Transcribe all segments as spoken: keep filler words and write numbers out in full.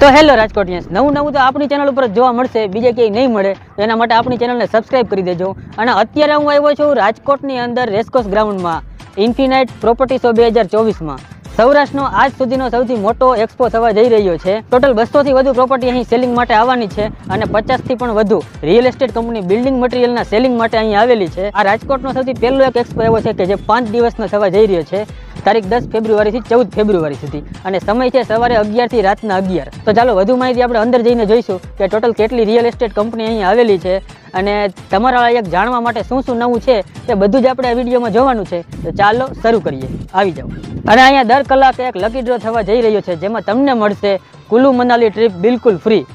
તો હેલો રાજકોટિયન્સ, નવું નવું તો આપણી ચેનલ ઉપર જોવા મળશે, બીજે ક્યાંય નહીં મળે. તો એના માટે આપણી ચેનલને સબસ્ક્રાઇબ કરી દેજો. અને અત્યારે હું આવ્યો છું રાજકોટની અંદર રેસકોર્સ ગ્રાઉન્ડમાં ઇન્ફિનાઇટ પ્રોપર્ટી શો બે હજાર ચોવીસમાં. સૌરાષ્ટ્રનો આજ સુધીનો સૌથી મોટો એક્સપો થવા જઈ રહ્યો છે. ટોટલ બસોથી વધુ પ્રોપર્ટી અહીં સેલિંગ માટે આવવાની છે અને પચાસથી પણ વધુ રિયલ એસ્ટેટ કંપની બિલ્ડિંગ મટીરિયલના સેલિંગ માટે અહીં આવેલી છે. આ રાજકોટનો સૌથી પહેલો એક એક્સપો એવો છે કે જે પાંચ દિવસનો થવા જઈ રહ્યો છે, તારીખ દસ ફેબ્રુઆરીથી ચૌદ ફેબ્રુઆરી સુધી, અને સમય છે સવારે અગિયારથી રાતના અગિયાર. તો ચાલો વધુ માહિતી આપણે અંદર જઈને જોઈશું કે ટોટલ કેટલી રિયલ એસ્ટેટ કંપની અહીં આવેલી છે અને તમારા એક જાણવા માટે શું શું નવું છે તે બધું જ આપણે આ વિડીયોમાં જોવાનું છે. તો ચાલો શરૂ કરીએ, આવી જાઓ. અને અહીંયા દર કલાકે એક લકી ડ્રો થવા જઈ રહ્યો છે, જેમાં તમને મળશે કુલ્લુ મનાલી ટ્રીપ બિલકુલ ફ્રી.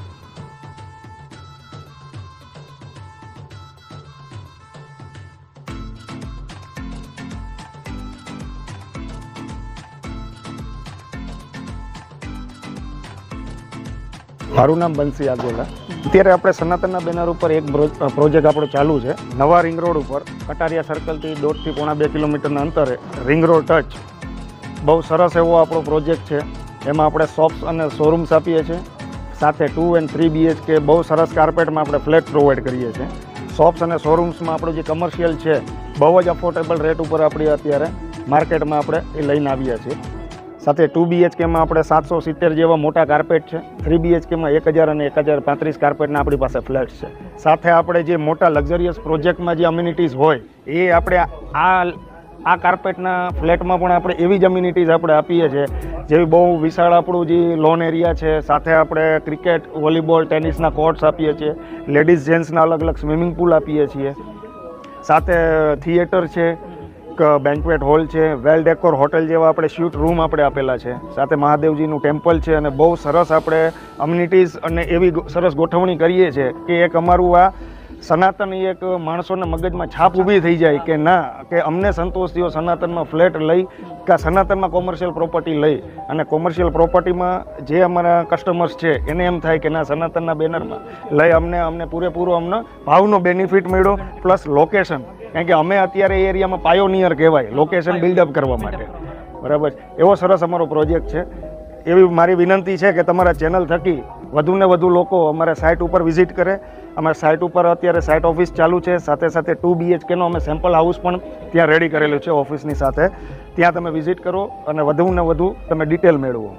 મારું નામ બંસી આગોલા. અત્યારે આપણે સનાતનના બેનર ઉપર એક પ્રોજેક્ટ આપણો ચાલુ છે નવા રિંગ રોડ ઉપર, કટારિયા સર્કલથી દોઢથી પોણા બે કિલોમીટરના અંતરે રિંગ રોડ ટચ. બહુ સરસ એવો આપણો પ્રોજેક્ટ છે. એમાં આપણે શોપ્સ અને શોરૂમ્સ આપીએ છીએ, સાથે ટુ એન્ડ થ્રી બીએચકે બહુ સરસ કાર્પેટમાં આપણે ફ્લેટ પ્રોવાઈડ કરીએ છીએ. શોપ્સ અને શોરૂમ્સમાં આપણું જે કમર્શિયલ છે બહુ જ અફોર્ડેબલ રેટ ઉપર આપણે અત્યારે માર્કેટમાં આપણે એ લઈને આવ્યા છીએ. સાથે ટુ બીએચકેમાં આપણે સાતસો સિત્તેર જેવા મોટા કાર્પેટ છે, થ્રી બીએચકેમાં એક હજાર અને એક હજાર પાંત્રીસ કાર્પેટના આપણી પાસે ફ્લેટ્સ છે. સાથે આપણે જે મોટા લક્ઝરિયસ પ્રોજેક્ટમાં જે અમ્યુનિટીઝ હોય એ આપણે આ આ કાર્પેટના ફ્લેટમાં પણ આપણે એવી જ અમ્યુનિટીઝ આપણે આપીએ છીએ, જેવી બહુ વિશાળ આપણું જે લોન એરિયા છે. સાથે આપણે ક્રિકેટ, વોલીબોલ, ટેનિસના કોર્ટ્સ આપીએ છીએ, લેડીઝ જેન્ટ્સના અલગ અલગ સ્વિમિંગ પુલ આપીએ છીએ. સાથે થિયેટર છે, બેન્ક્વેટ હોલ છે, વેલ ડેકોર હોટેલ જેવા આપણે સ્યુટ રૂમ આપણે આપેલા છે. સાથે મહાદેવજીનું ટેમ્પલ છે અને બહુ સરસ આપણે અમ્યુનિટીઝ અને એવી સરસ ગોઠવણી કરીએ છીએ કે એક અમારું આ સનાતન એક માણસોના મગજમાં છાપ ઊભી થઈ જાય કે ના, કે અમને સંતોષ થયો સનાતનમાં ફ્લેટ લઈ કે સનાતનમાં કોમર્શિયલ પ્રોપર્ટી લઈ. અને કોમર્શિયલ પ્રોપર્ટીમાં જે અમારા કસ્ટમર્સ છે એને એમ થાય કે ના, સનાતનના બેનરમાં લઈ અમને અમને પૂરેપૂરો અમને ભાવનો બેનિફિટ મળ્યો, પ્લસ લોકેશન. કારણ કે અમે અત્યારે એ એરિયામાં પાયોનિયર કહેવાય લોકેશન બિલ્ડઅપ કરવા માટે. બરાબર, એવો સરસ અમારો પ્રોજેક્ટ છે. એવી મારી વિનંતી છે કે તમારા ચેનલ થકી વધુને વધુ લોકો અમારા સાઇટ ઉપર વિઝિટ કરે. અમારા સાઇટ ઉપર અત્યારે સાઇટ ઓફિસ ચાલુ છે, સાથે સાથે ટુ બીએચકેનો અમે સેમ્પલ હાઉસ પણ ત્યાં રેડી કરેલું છે ઓફિસની સાથે. ત્યાં તમે વિઝિટ કરો અને વધુને વધુ તમે ડિટેલ મેળવો.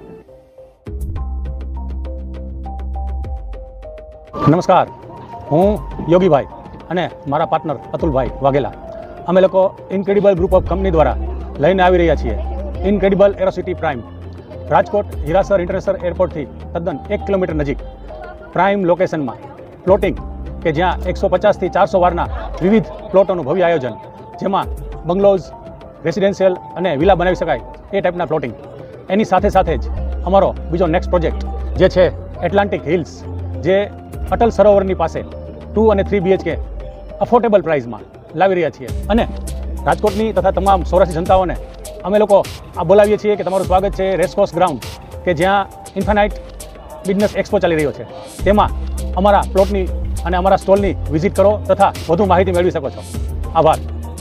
નમસ્કાર, હું યોગીભાઈ અને મારા પાર્ટનર અતુલભાઈ વાઘેલા. અમે લોકો ઇનક્રેડિબલ ગ્રુપ ઓફ કંપની દ્વારા લઈને આવી રહ્યા છીએ incredible aerocity prime. Rajkot Hirasar international એરપોર્ટથી તદ્દન એક કિલોમીટર નજીક પ્રાઇમ લોકેશનમાં પ્લોટિંગ, કે જ્યાં એકસો પચાસથી ચારસો વારના વિવિધ પ્લોટોનું ભવ્ય આયોજન, જેમાં બંગલોઝ, રેસિડેન્શિયલ અને વિલા બનાવી શકાય એ ટાઈપના પ્લોટિંગ. એની સાથે સાથે જ અમારો બીજો નેક્સ્ટ પ્રોજેક્ટ જે છે એટલાન્ટિક હિલ્સ, જે અટલ સરોવરની પાસે ટુ અને થ્રી બીએચકે અફોર્ડેબલ પ્રાઇસમાં લાવી રહ્યા છીએ. અને રાજકોટની તથા તમામ સૌરાષ્ટ્રી જનતાઓને અમે લોકો આ બોલાવીએ છીએ કે તમારું સ્વાગત છે રેસકોર્સ ગ્રાઉન્ડ, કે જ્યાં ઇન્ફાનાઇટ બિઝનેસ એક્સપો ચાલી રહ્યો છે. તેમાં અમારા પ્લોટની અને અમારા સ્ટોલની વિઝિટ કરો તથા વધુ માહિતી મેળવી શકો છો. આભાર.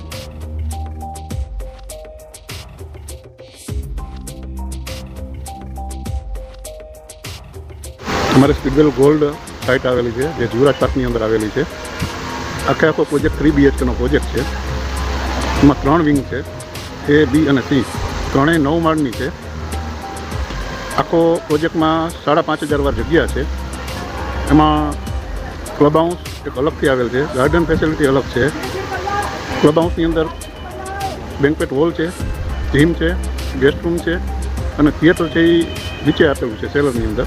અમારે સ્પીડવેલ ગોલ્ડ સાઇટ આવેલી છે, જે જીવરાજ પાર્કની અંદર આવેલી છે. આખે આખો પ્રોજેક્ટ થ્રી બીએચકેનો પ્રોજેક્ટ છે. એમાં ત્રણ વિંગ છે, એ, બી અને સી. ત્રણેય નવ માળની છે. આખો પ્રોજેક્ટમાં સાડા પાંચ હજાર વાર જગ્યા છે. એમાં ક્લબ હાઉસ એક અલગથી આવેલ છે, ગાર્ડન ફેસિલિટી અલગ છે. ક્લબ હાઉસની અંદર બેન્ક્વેટ હોલ છે, જીમ છે, ગેસ્ટ રૂમ છે અને થિયેટર છે એ નીચે આપેલું છે સેલરની અંદર.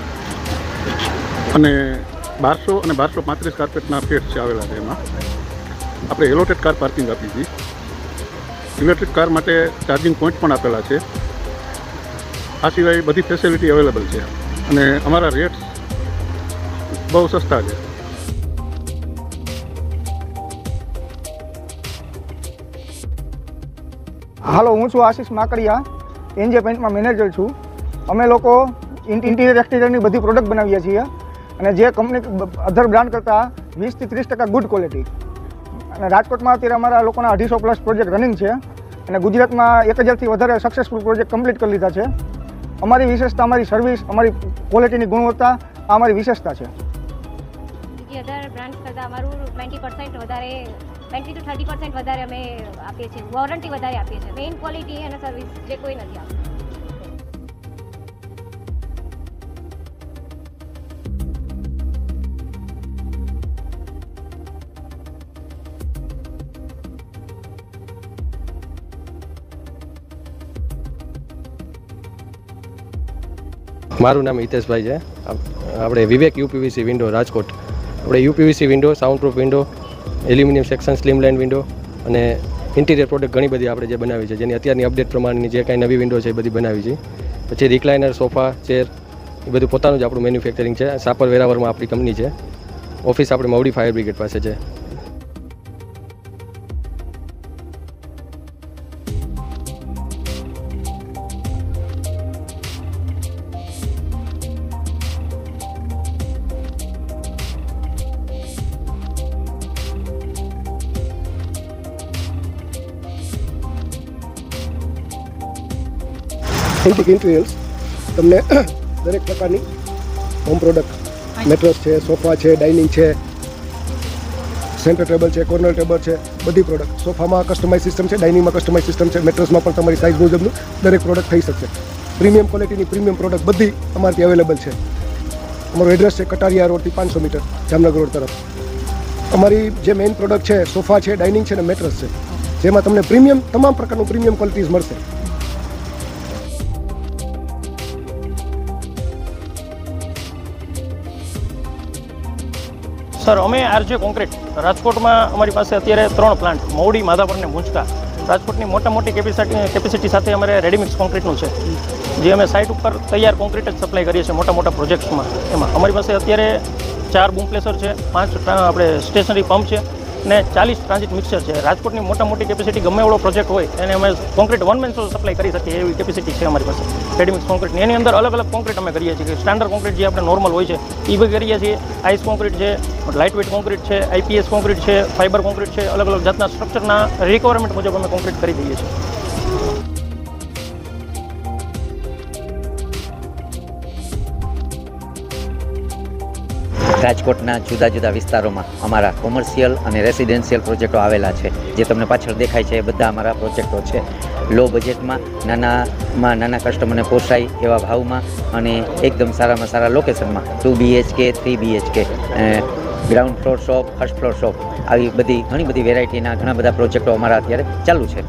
અને બારસો અને બારસો પાંત્રીસ કાર્પેટના ફ્લેટ છે આવેલા છે. એમાં આપણે એલોટેડ કાર પાર્કિંગ આપી હતી. ઇલેક્ટ્રિક કાર માટે ચાર્જિંગ પોઈન્ટ પણ આપેલા છે. આ સિવાય બધી ફેસિલિટી અવેલેબલ છે અને અમારા રેટ્સ બહુ સસ્તા છે. હાલો, હું છું આશીષ માકડિયા, એનજે પેઇન્ટમાં મેનેજર છું. અમે લોકો ઇન્ટિરિયર એક્સટિરિયરની બધી પ્રોડક્ટ બનાવીએ છીએ અને જે કંપની અધર બ્રાન્ડ કરતાં વીસથી ત્રીસ ટકા ગુડ ક્વોલિટી. અને રાજકોટમાં અત્યારે અમારા લોકોના અઢીસો પ્લસ પ્રોજેક્ટ રનિંગ છે અને ગુજરાતમાં એક હજારથી વધારે સક્સેસફુલ પ્રોજેક્ટ કમ્પ્લીટ કરી લીધા છે. અમારી વિશેષતા અમારી સર્વિસ, અમારી ક્વોલિટીની ગુણવત્તા આ અમારી વિશેષતા છે. બીજી અધર બ્રાન્ડ્સ કરતાં અમારું ટ્વેન્ટી પર્સન્ટ વધારે ટ્વેન્ટી ટુ થર્ટી પર્સન્ટ વધારે અમે આપીએ છીએ, વોરંટી વધારે આપીએ છીએ. મેઇન ક્વોલિટી અને સર્વિસ જે કોઈ નથી આપતું. મારું નામ હિતેશભાઈ છે. આપણે વિવેક યુપીવીસી વિન્ડો રાજકોટ. આપણે UPVC window, sound proof window, aluminium section, slimline window અને ઇન્ટિરિયર પ્રોડક્ટ ઘણી બધી આપણે જે બનાવી છે, જેની અત્યારની અપડેટ પ્રમાણેની જે કાંઈ નવી વિન્ડો છે એ બધી બનાવી છે. પછી રિક્લાઇનર, સોફા, ચેર એ બધું પોતાનું જ આપણું મેન્યુફેક્ચરિંગ છે. સાપર વેરાવરમાં આપણી કંપની છે. ઓફિસ આપણે મવડી ફાયર બ્રિગેડ પાસે છે. એન્ટિક ઇન્ટિરિયર્સ તમને દરેક પ્રકારની હોમ પ્રોડક્ટ, મેટ્રેસ છે, સોફા છે, ડાઇનિંગ છે, સેન્ટર ટેબલ છે, કોર્નર ટેબલ છે, બધી પ્રોડક્ટ. સોફામાં કસ્ટમાઇઝ સિસ્ટમ છે, ડાઇનિંગમાં કસ્ટમાઇઝ સિસ્ટમ છે, મેટ્રેસમાં પણ તમારી સાઇઝ મુજબનું દરેક પ્રોડક્ટ થઈ શકશે. પ્રીમિયમ ક્વોલિટીની પ્રીમિયમ પ્રોડક્ટ બધી અમારાથી અવેલેબલ છે. અમારું એડ્રેસ છે કટારિયા રોડથી પાંચસો મીટર જામનગર રોડ તરફ. અમારી જે મેઇન પ્રોડક્ટ છે સોફા છે, ડાઇનિંગ છે અને મેટ્રેસ છે, જેમાં તમને પ્રીમિયમ તમામ પ્રકારનું પ્રીમિયમ ક્વોલિટીઝ મળશે. સર, અમે આરજે કોન્ક્રીટ રાજકોટમાં અમારી પાસે અત્યારે ત્રણ પ્લાન્ટ, મવડી, માધાપર અને મુંજકા. રાજકોટની મોટા મોટી કેપેસિટી કેપેસિટી સાથે અમારે રેડીમિક્સ કોન્ક્રીટનું છે, જે અમે સાઇટ ઉપર તૈયાર કોન્ક્રીટ જ સપ્લાય કરીએ છીએ મોટા મોટા પ્રોજેક્ટ્સમાં. એમાં અમારી પાસે અત્યારે ચાર બૂમ પ્લેસર છે, પાંચ આપણે સ્ટેશનરી પંપ છે અને ચાલીસ ટ્રાન્ઝિટ મિક્સર છે. રાજકોટની મોટા મોટી કેપેસિટી ગમે એવડો પ્રોજેક્ટ હોય એને અમે concrete one man show supply કરી શકીએ એવી કેપેસિટી છે અમારી પાસે રેડીમિક્સ કોન્ક્રીટની. એની અંદર અલગ અલગ કોન્ક્રીટ અમે કરીએ છીએ. સ્ટાન્ડર્ડ કોન્ક્રીટ જે આપણે નોર્મલ હોય છે એ બી કરીએ છીએ, આઈસ કોન્ક્રીટ છે, લાઇટ વેઇટ કોન્ક્રીટ છે, આઈપીએસ કોન્ક્રીટ છે, ફાઇબર કોન્ક્રીટ છે. અલગ અલગ જાતના સ્ટ્રક્ચરના રિક્વાયરમેન્ટ મુજબ અમે કોન્ક્રીટ કરી દઈએ છીએ. રાજકોટના જુદા જુદા વિસ્તારોમાં અમારા કોમર્શિયલ અને રેસિડેન્શિયલ પ્રોજેક્ટો આવેલા છે. જે તમને પાછળ દેખાય છે એ બધા અમારા પ્રોજેક્ટો છે. લો બજેટમાં, નાનામાં નાના કસ્ટમરને પોસાય એવા ભાવમાં અને એકદમ સારામાં સારા લોકેશનમાં two BHK, three BHK, ground floor shop, first floor shop, આવી બધી ઘણી બધી વેરાયટીના ઘણા બધા પ્રોજેક્ટો અમારા અત્યારે ચાલુ છે.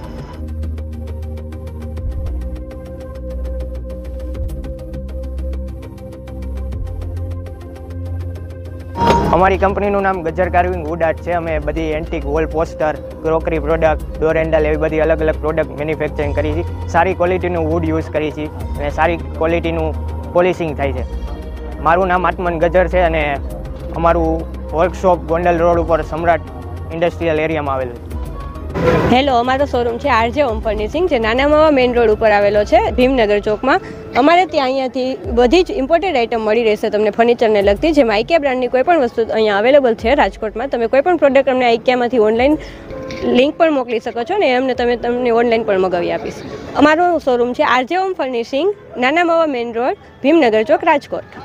અમારી કંપનીનું નામ ગજ્જર કાર્વિંગ વુડ આર્ટ છે. અમે બધી antique wall poster, crockery product, door handle એવી બધી અલગ અલગ પ્રોડક્ટ મેન્યુફેક્ચરિંગ કરી છે. સારી ક્વોલિટીનું વુડ યુઝ કરી છે અને સારી ક્વોલિટીનું પોલિશિંગ થાય છે. મારું નામ આત્મન ગજ્જર છે અને અમારું વર્કશોપ ગોંડલ રોડ ઉપર સમ્રાટ ઇન્ડસ્ટ્રીયલ એરિયામાં આવેલું છે. હેલો, અમારો શોરૂમ છે આરજે હોમ ફર્નિશિંગ, જે નાના માવા મેઇન રોડ ઉપર આવેલો છે ભીમનગર ચોકમાં. અમારે ત્યાં અહીંયાથી બધી જ ઇમ્પોર્ટેડ આઇટમ મળી રહેશે તમને ફર્નિચરને લગતી, જેમાં આઈકિયા બ્રાન્ડની કોઈ પણ વસ્તુ અહીંયા અવેલેબલ છે રાજકોટમાં. તમે કોઈ પણ પ્રોડક્ટ અમને આઈકિયામાંથી ઓનલાઈન લિંક પણ મોકલી શકો છો ને અમને તમે તમને ઓનલાઈન પણ મગાવી આપીશ. અમારો શોરૂમ છે RJ home furnishing, Nana Mava main road, Bhimnagar Chowk, Rajkot.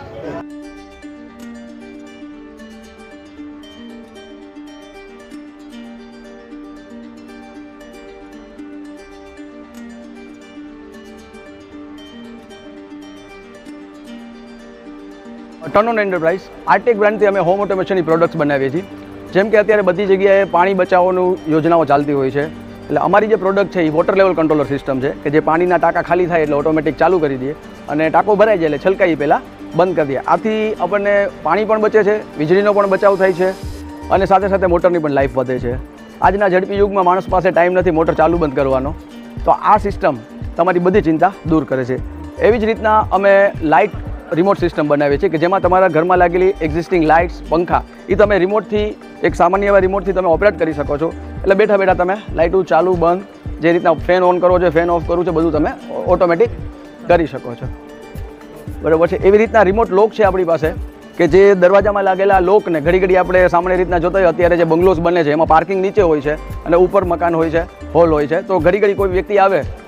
Turn on enterprise Artek બ્રાન્ડથી અમે હોમ ઓટોમેશનની પ્રોડક્ટ્સ બનાવીએ છીએ. જેમ કે અત્યારે બધી જગ્યાએ પાણી બચાવવાનું યોજનાઓ ચાલતી હોય છે, એટલે અમારી જે પ્રોડક્ટ છે એ વોટર લેવલ કંટ્રોલર સિસ્ટમ છે કે જે પાણીના ટાંકા ખાલી થાય એટલે ઓટોમેટિક ચાલુ કરી દઈએ અને ટાંકો ભરાઈ જાય એટલે છલકાઈ પહેલાં બંધ કરી દઈએ. આથી આપણને પાણી પણ બચે છે, વીજળીનો પણ બચાવ થાય છે અને સાથે સાથે મોટરની પણ લાઈફ વધે છે. આજના ઝડપી યુગમાં માણસ પાસે ટાઈમ નથી મોટર ચાલુ બંધ કરવાનો, તો આ સિસ્ટમ તમારી બધી ચિંતા દૂર કરે છે. એવી જ રીતના અમે લાઇટ રિમોટ સિસ્ટમ બનાવીએ છીએ કે જેમાં તમારા ઘરમાં લાગેલી એક્ઝિસ્ટિંગ લાઇટ્સ, પંખા એ તમે રિમોટથી એક સામાન્ય એવા રિમોટથી તમે ઓપરેટ કરી શકો છો. એટલે બેઠા બેઠા તમે લાઇટું ચાલુ બંધ, જે રીતના ફેન ઓન કરવો છે, ફેન ઓફ કરવું છે, બધું તમે ઓટોમેટિક કરી શકો છો. બરાબર છે. એવી રીતના રિમોટ લોક છે આપણી પાસે કે જે દરવાજામાં લાગેલા લોકને ઘડી ઘડી આપણે સામાન્ય રીતના જોતા હોય અત્યારે જે બંગલોઝ બને છે એમાં પાર્કિંગ નીચે હોય છે અને ઉપર મકાન હોય છે, હોલ હોય છે, તો ઘડી ઘડી કોઈ વ્યક્તિ આવે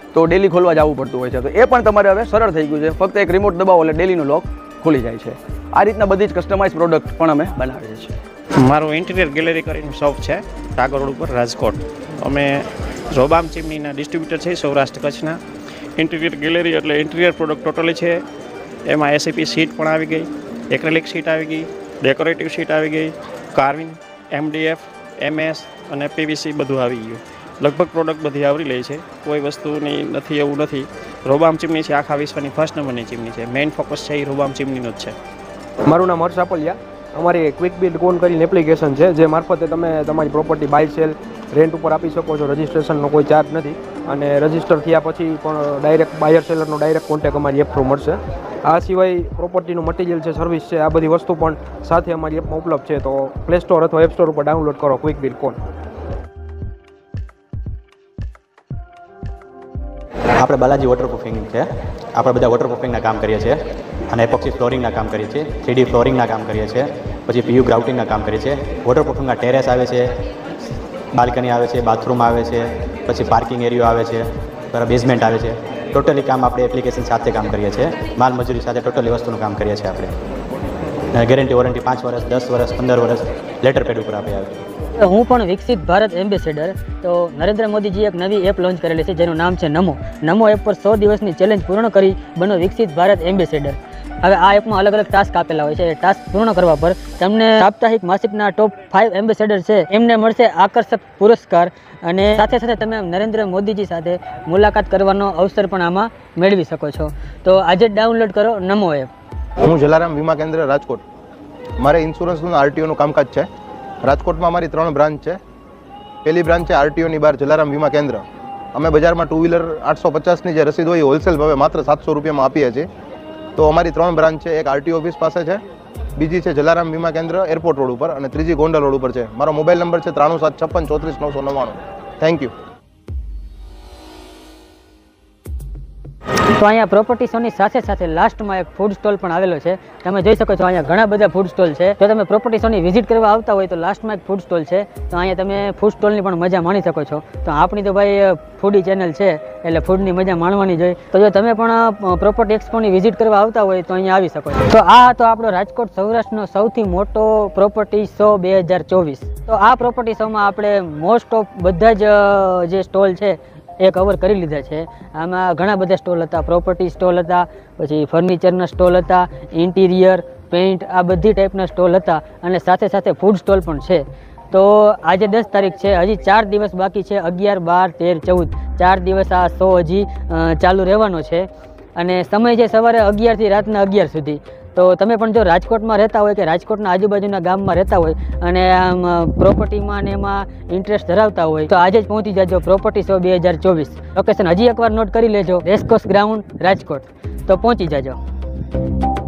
તો ડેલી ખોલવા જવું પડતું હોય છે. તો એ પણ તમારે હવે સરળ થઈ ગયું છે. ફક્ત એક રિમોટ દબાવો એટલે ડેલીનું લોક ખુલી જાય છે. આ રીતના બધી જ કસ્ટમાઇઝ પ્રોડક્ટ પણ અમે બનાવીએ છીએ. મારું ઇન્ટિરિયર ગેલેરી કરીને શોપ છે ટાગોર રોડ ઉપર રાજકોટ. અમે રોબામ ચીમનીના ડિસ્ટ્રીબ્યુટર છે સૌરાષ્ટ્ર કચ્છના. ઇન્ટિરિયર ગેલેરી એટલે ઇન્ટિરિયર પ્રોડક્ટ ટોટલી છે. એમાં એસીપી સીટ પણ આવી ગઈ, એક્રેલિક સીટ આવી ગઈ, ડેકોરેટિવ સીટ આવી ગઈ, કાર્વિંગ, એમડીએફ, એમએસ અને પીવીસી બધું આવી ગયું. લગભગ પ્રોડક્ટ બધી આવરી લે છે. કોઈ વસ્તુની નથી એવું નથી. રોબામ ચીમની છે આખા વિશ્વની ફર્સ્ટ નંબરની ચીમની છે. મેઇન ફોકસ છે એ રોબામ ચીમનીનો જ છે. મારું નામ હર્ષ આપલિયા. અમારી ક્વિક બિલ્ડ કોન કરીને એપ્લિકેશન છે જે મારફતે તમે તમારી પ્રોપર્ટી બાય સેલ રેન્ટ ઉપર આપી શકો છો. રજિસ્ટ્રેશનનો કોઈ ચાર્જ નથી અને રજિસ્ટર થયા પછી પણ ડાયરેક્ટ બાયર સેલરનો ડાયરેક્ટ કોન્ટેક્ટ અમારી એપ થ્રુ મળશે. આ સિવાય પ્રોપર્ટીનું મટીરિયલ છે, સર્વિસ છે, આ બધી વસ્તુ પણ સાથે અમારી એપમાં ઉપલબ્ધ છે. તો પ્લે સ્ટોર અથવા એપ સ્ટોર ઉપર ડાઉનલોડ કરો ક્વિક બિલ્ડ કોન. આપણે બાલાજી વોટરપ્રૂફિંગ છે. આપણે બધા વોટરપ્રૂફિંગના કામ કરીએ છીએ અને એપોક્સી ફ્લોરિંગના કામ કરીએ છીએ, થ્રીડી ફ્લોરિંગના કામ કરીએ છીએ, પછી પીયુ ગ્રાઉટિંગના કામ કરીએ છીએ. વોટરપ્રૂફિંગના ટેરેસ આવે છે, બાલ્કની આવે છે, બાથરૂમ આવે છે, પછી પાર્કિંગ એરિયો આવે છે, બરાબર બેઝમેન્ટ આવે છે. ટોટલી કામ આપણે એપ્લિકેશન સાથે કામ કરીએ છીએ. માલ મજૂરી સાથે ટોટલી વસ્તુનું કામ કરીએ છીએ આપણે. ગેરંટી વોરંટી પાંચ વર્ષ, દસ વર્ષ, પંદર વર્ષ લેટર પેડ ઉપર આપી આવે. હું પણ વિકસિત ભારત એમ્બેસેડર. તો નરેન્દ્ર મોદીજી એક નવી એપ લોન્ચ કરેલી છે જેનું નામ છે નમો. નમો એપ પર સો દિવસની ચેલેન્જ પૂર્ણ કરી બનો વિકસિત ભારત એમ્બેસેડર. હવે આ એપમાં અલગ અલગ ટાસ્ક આપેલા હોય છે. એ ટાસ્ક પૂર્ણ કરવા પર તમને સાપ્તાહિક માસિકના ટોપ ફાઇવ એમ્બેસેડર છે એમને મળશે આકર્ષક પુરસ્કાર અને સાથે સાથે તમે નરેન્દ્ર મોદીજી સાથે મુલાકાત કરવાનો અવસર પણ આમાં મેળવી શકો છો. તો આજે જ ડાઉનલોડ કરો નમો એપ. હું જલારામ વીમા કેન્દ્ર રાજકોટ. મારે ઇન્સ્યોરન્સનું આરટીઓનું કામકાજ છે. રાજકોટમાં અમારી ત્રણ બ્રાન્ચ છે. પહેલી બ્રાન્ચ છે આરટીઓની બહાર જલારામ વીમા કેન્દ્ર. અમે બજારમાં ટુ વ્હીલર આઠસો પચાસની જે રસીદ હોય એ હોલસેલ ભાવે માત્ર સાતસો રૂપિયામાં આપીએ છીએ. તો અમારી ત્રણ બ્રાન્ચ છે. એક આરટીઓ ઓફિસ પાસે છે, બીજી છે જલારામ વીમા કેન્દ્ર એરપોર્ટ રોડ ઉપર અને ત્રીજી ગોંડલ રોડ ઉપર છે. મારો મોબાઈલ નંબર છે ત્રાણું સાત છપ્પન ચોત્રીસ નવસો નવ્વાણું. Thank you. તો અહીંયા પ્રોપર્ટી શોની સાથે સાથે લાસ્ટમાં એક ફૂડ સ્ટોલ પણ આવેલો છે. તમે જોઈ શકો છો અહીંયા ઘણા બધા ફૂડ સ્ટોલ છે. જો તમે પ્રોપર્ટી શોની વિઝિટ કરવા આવતા હોય તો લાસ્ટમાં એક ફૂડ સ્ટોલ છે. તો અહીંયા તમે ફૂડ સ્ટોલની પણ મજા માણી શકો છો. તો આપણી તો ભાઈ ફૂડી ચેનલ છે એટલે ફૂડની મજા માણવાની જોઈએ. તો જો તમે પણ પ્રોપર્ટી એક્સપોની વિઝિટ કરવા આવતા હોય તો અહીંયા આવી શકો છો. તો આ તો આપણો રાજકોટ સૌરાષ્ટ્રનો સૌથી મોટો પ્રોપર્ટી શો બે હજાર ચોવીસ. તો આ પ્રોપર્ટી શોમાં આપણે મોસ્ટ ઓફ બધા જ જે સ્ટોલ છે એ કવર કરી લીધા છે. આમાં ઘણા બધા સ્ટોલ હતા. પ્રોપર્ટી સ્ટોલ હતા, પછી ફર્નિચરના સ્ટોલ હતા, ઇન્ટિરિયર, પેઇન્ટ, આ બધી ટાઈપના સ્ટોલ હતા અને સાથે સાથે ફૂડ સ્ટોલ પણ છે. તો આજે દસ તારીખ છે, હજી ચાર દિવસ બાકી છે. અગિયાર, બાર, તેર, ચૌદ ચાર દિવસ આ શો હજી ચાલુ રહેવાનો છે અને સમય છે સવારે અગિયારથી રાતના અગિયાર સુધી. તો તમે પણ જો રાજકોટમાં રહેતા હોય કે રાજકોટના આજુબાજુના ગામમાં રહેતા હોય અને આમ પ્રોપર્ટીમાં ને એમાં ઇન્ટરેસ્ટ ધરાવતા હોય તો આજે જ પહોંચી જાજો પ્રોપર્ટી શો બે હજાર ચોવીસ. લોકેશન હજી એકવાર નોટ કરી લેજો, રેસકોર્સ ગ્રાઉન્ડ રાજકોટ. તો પહોંચી જાજો.